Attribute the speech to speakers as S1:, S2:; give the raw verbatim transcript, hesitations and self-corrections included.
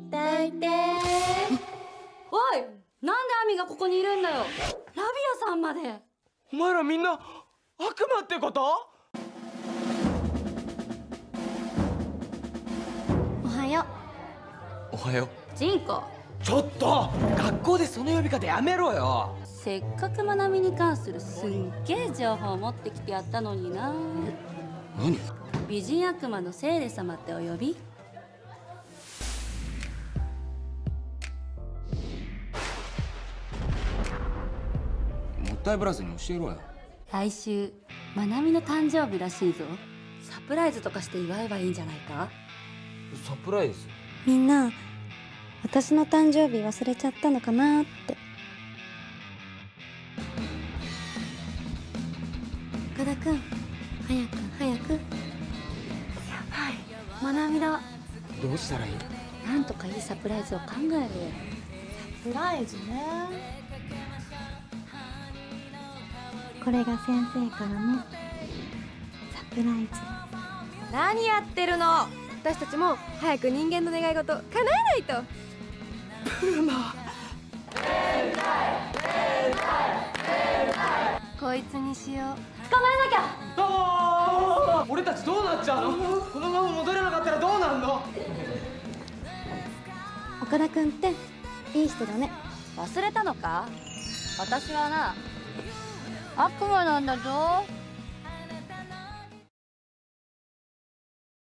S1: 抱いて。
S2: おい、なんでアミがここにいるんだよ。ラビアさんまで。
S3: お前らみんな悪魔ってこと？
S1: おはよ
S3: おはよう。
S2: ジンコ、
S3: ちょっと学校でその呼び方やめろよ。
S2: せっかくまなみに関するすんげえ情報を持ってきてやったのにな。
S3: 何？
S2: 美人悪魔のセーレ様ってお呼び？
S3: もったいぶらずに教えろよ。
S2: 来週まなみの誕生日らしいぞ。サプライズとかして祝えばいいんじゃないか？
S3: サプライズ？
S1: みんな、私の誕生日忘れちゃったのかなって。岡田くん、早く早く。やばい、まなみだ。
S3: どうしたらいい？
S2: なんとかいいサプライズを考えるよ。
S1: サプライズね。これが先生からのサプライズ。
S4: 何やってるの？私たちも早く人間の願い事叶えないと。
S3: ブマ。
S4: こいつにしよう。
S2: 捕まえなきゃ。
S3: ああ、俺たちどうなっちゃうの？このまま戻れなかったらどうなんの？
S1: 岡田くんっていい人だね。
S2: 忘れたのか？私はな、悪魔なんだぞ。